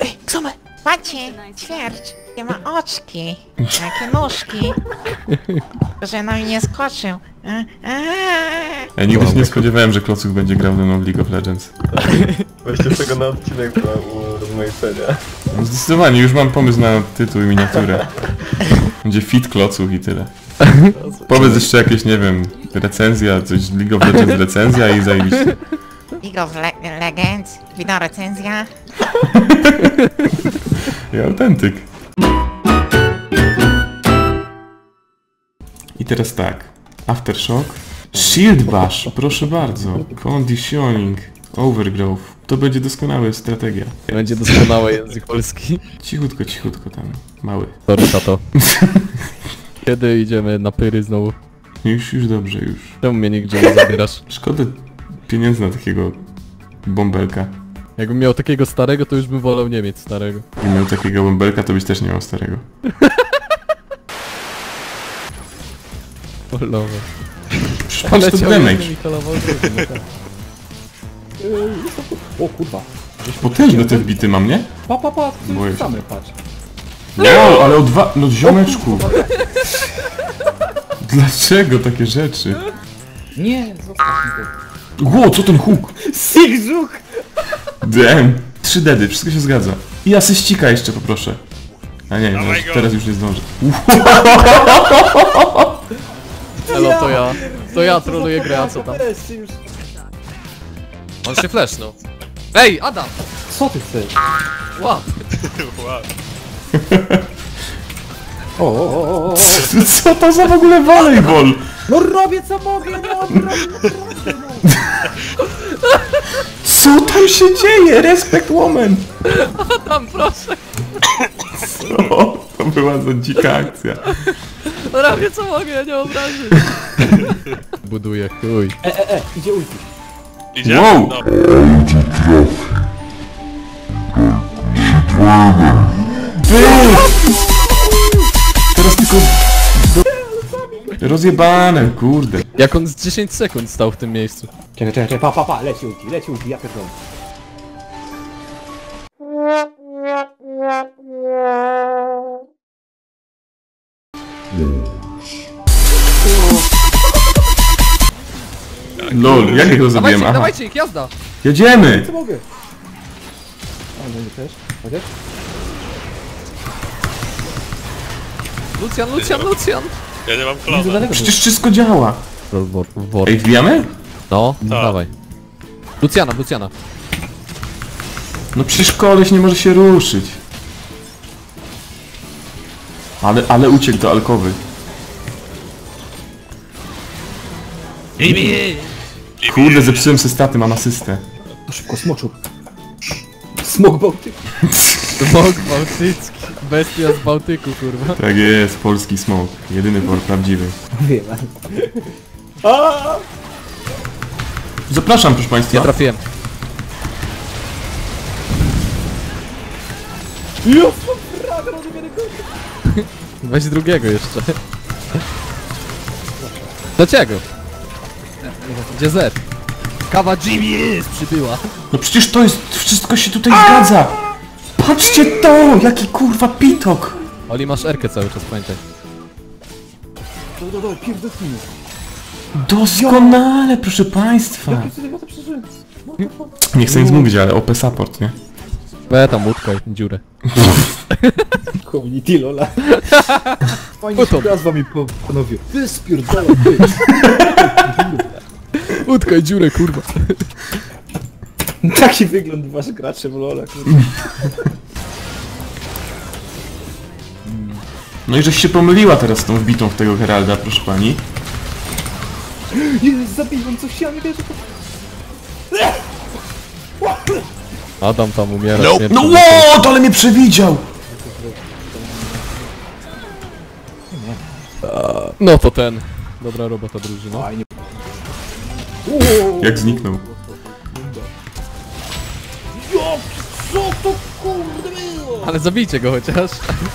Ej, Ksome! Patrzcie, ćwierć, jakie ma oczki, jakie nóżki, że na mnie nie skoczył. Ja nigdy się nie spodziewałem, że Klocuch będzie grał ze mną w League of Legends. Weźcie tego na odcinek u rozmaicenia. No zdecydowanie, już mam pomysł na tytuł i miniaturę. Będzie fit Klocuch i tyle. Powiedz jeszcze jakieś, nie wiem, recenzja, coś League of Legends recenzja i zajebiście. League of Legends, wideo recenzja. I autentyk. I teraz tak. Aftershock. Shield Bash, proszę bardzo. Conditioning. Overgrowth. To będzie doskonała strategia. Będzie doskonały język polski. Cichutko, cichutko tam. Mały. Sorry, tato. Kiedy idziemy na pyry znowu? Już dobrze, już. Czemu mnie nigdzie nie zabierasz? Szkoda pieniędzy na takiego bąbelka. Jakbym miał takiego starego, to już bym wolał nie mieć starego. Jakbym miał takiego bąbelka, to byś też nie miał starego. Polowe. Patrz to damage. O kurwa. Potężne te wbity mam, nie? Pa, Boję się. same, patrz. Wow, ale o dwa... No ziomeczku. Dlaczego takie rzeczy? Nie, zostaw mi to. Ło, co ten huk? Sigżuch! Damn. 3 dedy, wszystko się zgadza. I asyścika jeszcze poproszę. A nie, no, teraz już nie zdążę. Elo, to ja troluję grę, a co tam? On się flashnął. Ej, Adam! Co ty chcesz? Łap! O. Co to za w ogóle volejbol? No robię co mogę, no! Co tam się dzieje? Respect woman! Adam, proszę! Co? To była za dzika akcja. Robię co mogę, ja nie obrażę. Buduję, chuj. Idzie ulti. Idzie? Wow! No. Teraz tylko... Rozjebane, kurde. Jak on z 10 sekund stał w tym miejscu. Czekaj, pa, leci ulti, ja pierdolę. Lol, jak ich to zrobiłem? Aha. Dawajcie ich, jazda! Jedziemy! Co mogę? A no nie też? Chociaż? Lucian! Ja nie mam Nie klona. daleko. Przecież wszystko działa. Ej, wbijamy? No, Tak. dawaj. Luciana. No przecież koleś nie może się ruszyć. Ale uciekł do alkowy. Kurde, zepsułem se staty, mam asystę. To szybko, smoczu. Smok Bałtyk. Smok bałtycki. Bestia z Bałtyku, kurwa. Tak jest, polski smok. Jedyny prawdziwy. Wiem. Zapraszam, proszę Ja państwa. trafiłem. Weź drugiego jeszcze. Dlaczego? Gdzie Z? Kawa Jimmy przybyła. No przecież to jest... Wszystko się tutaj zgadza. Patrzcie to! Jaki kurwa pitok! Oli, masz Erkę cały czas, pamiętaj. Pierdolę. Doskonale, proszę państwa. Ja to przeżyłem. Nie chcę nic mówić, ale OP support, nie? Tam łódkaj, dziurę. Community lola. Fajnie się gra z wami, panowie. Ty spierdolę, ty. Łódkaj, dziurę, kurwa. Taki wygląd wasz gracze w lola, kurwa. No i żeś się pomyliła teraz z tą wbitą w tego Heralda, proszę pani. Nie, zabiłem coś, ja nie wierzę. Adam tam umiera. No what, ale mnie przewidział! No to ten. Dobra robota drużyna. Fajnie. Jak zniknął. Co to kurde było? Ale zabijcie go chociaż.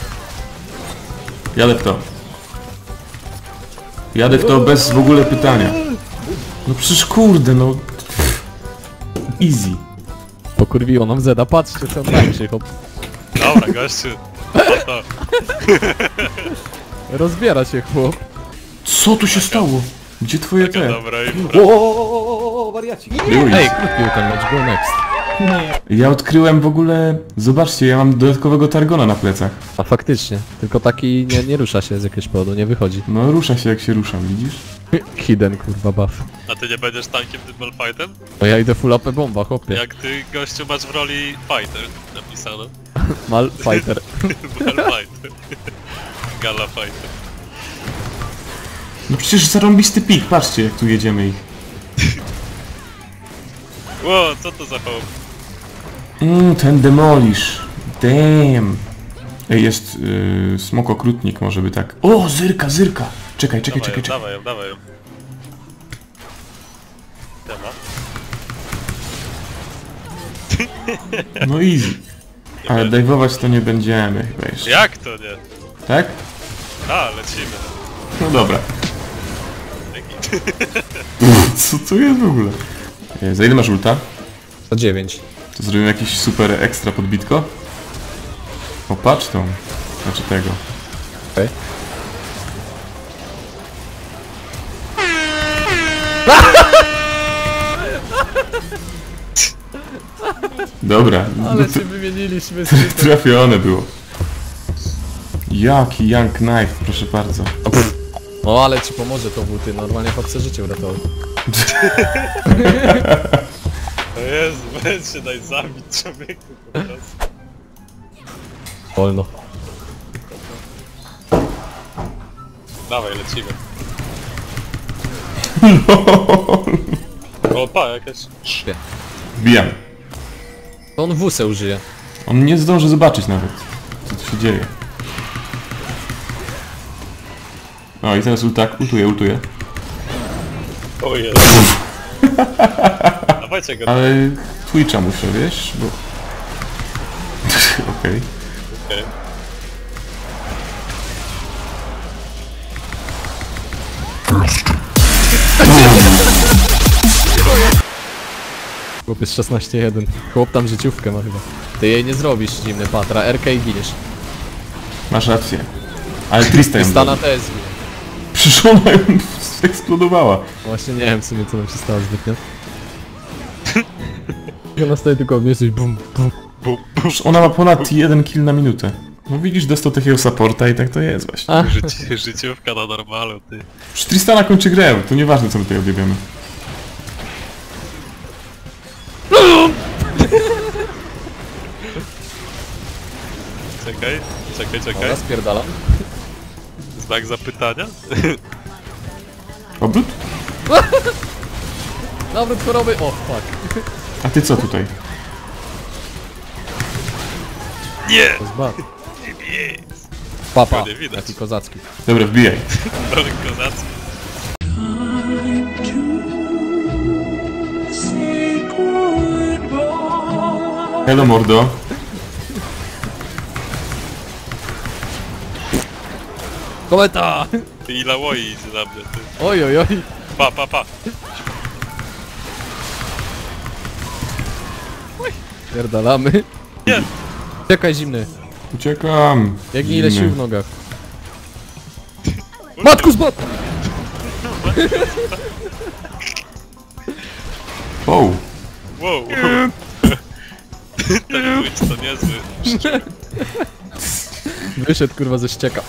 Jadę w to. Jadę w to bez w ogóle pytania. No przecież kurde, no... Easy. Pokurwiło nam Zeda, patrzcie co on tańczy, hop. Dobra, gościu. To. Rozbiera się chłop. Co tu się stało? Gdzie twoje Taka te? dobra impra. O, wariaci. Były. Ej, krótki ten let's go next. Ja odkryłem w ogóle... Zobaczcie, ja mam dodatkowego Targona na plecach. A faktycznie, tylko taki nie rusza się z jakiegoś powodu, nie wychodzi. No rusza się jak się ruszam, widzisz? Hidden kurwa buff. A ty nie będziesz tankiem tym Malfightem? No ja idę full AP bomba, chłopie. Jak ty, gościu, masz w roli fighter napisane. Mal fighter. Malfighter. Gala fighter. No przecież zarąbisty pik, patrzcie jak tu jedziemy ich. Ło, co to za hołd? Ten demolish. Damn. Ej, jest smok okrutnik, może by tak. O, zyrka, zyrka. Czekaj. Dawaj ją. Tema. No easy. Ale dive'ować to nie będziemy chyba jeszcze. Jak to nie? Tak? A, lecimy. No dobra. Dzięki. Co to jest w ogóle? Za ile masz ulta? To 9. To zrobimy jakiś super ekstra podbitko? O, patrz tą. Znaczy tego. Okej. Dobra. Ale no to się wymieniliśmy z trafione było. Jaki Young Knife, proszę bardzo. O, ale ci pomoże to buty, normalnie chłopce życie uratował. O Jezu, weź się daj zabić człowieku po prostu. Wolno. Dawaj, lecimy. O, pa, jakaś... Wbijam. To on wusę użyje. On nie zdąży zobaczyć nawet, co tu się dzieje. O i teraz ultuję. O Jezu. Dawajcie go. Ale Twitcha muszę, wiesz, bo... Okej. Okej. Chłop jest 16-1. Chłop tam życiówkę ma chyba. Ty jej nie zrobisz, zimny patra. RK i giniesz. Masz rację. Ale Trista ją Stana zabił. też zginie. Przecież ona ją eksplodowała. Właśnie nie wiem w sumie co nam się stało zbytnio. I ona stoi tylko jesteś bum bum. Przecież ona ma ponad 1 kill na minutę. No widzisz, dostał takiego supporta i tak to jest właśnie. A. Życiówka na normalu, ty. Przecież Tristana kończy grę, to nieważne co my tutaj odjebiemy. Czekaj. Dobra, spierdalam. Znak zapytania? Obrót? Nawrót choroby. O, fuck. A ty co tutaj? Nie! To jest bad. Papa. Nie widać. Taki kozacki. Dobra, wbijaj. Broń kozacki. Hello mordo. Kometa! Ty ila łoi idzie na mnie, ty. Oj, oj, oj. Pa. Pierdalamy. Nie! Czekaj zimny. Uciekam. Jak nie ile Zimny. sił w nogach. Matku z bot! Wow. Wow. Ten Twitch to niezły. Wyszedł kurwa ze ścieka.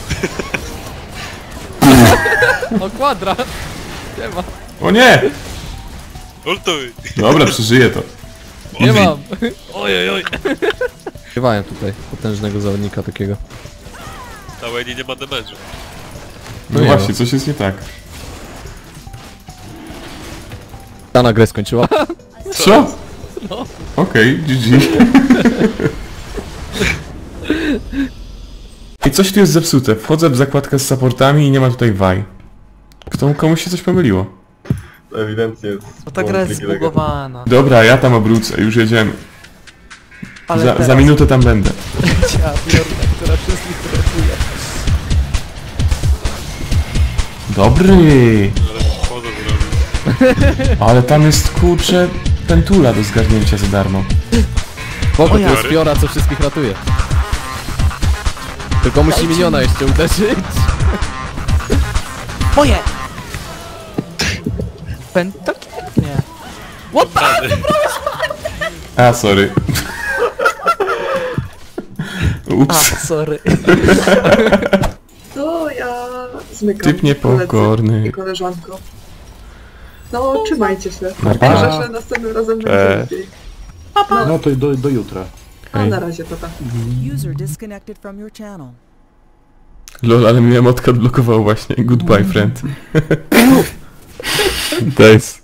O kwadra! Nie ma. O nie! Ultuj! Dobra, przeżyję to. Nie mam. Oj, oj. Śpiewałem tutaj potężnego zawodnika takiego. Ta Wayne nie ma damage'u. No nie właśnie, coś jest nie tak. Ta na grę skończyła. Co? Okej, GG. I coś tu jest zepsute. Wchodzę w zakładkę z supportami i nie ma tutaj Vaj. Komuś się coś pomyliło. To ewidentnie jest... No ta gra jest zbugowana. Dobra, ja tam obrócę, już jedziemy. Ale Za teraz minutę tam będę. ja pierdolę, która wszystkich ratuje. Dobry! Ale chodzę zrobił. Ale tam jest kurczę pentula do zgarnięcia za darmo. Spoko, to ja. jest Fiora, co wszystkich ratuje. Tylko musi miniona jeszcze uderzyć. Moje! Pentak? Nie. A, sorry. A, Ups. sorry. To ja zmykam. Typ niepokorny. I koleżanko. No, trzymajcie się. Na pa. Wierzę, że następnym razem będzie lepiej. No to do jutra. A na razie, papa. User disconnected from your channel. Lol, ale mnie emotka odblokował właśnie. Goodbye, friend. Nice.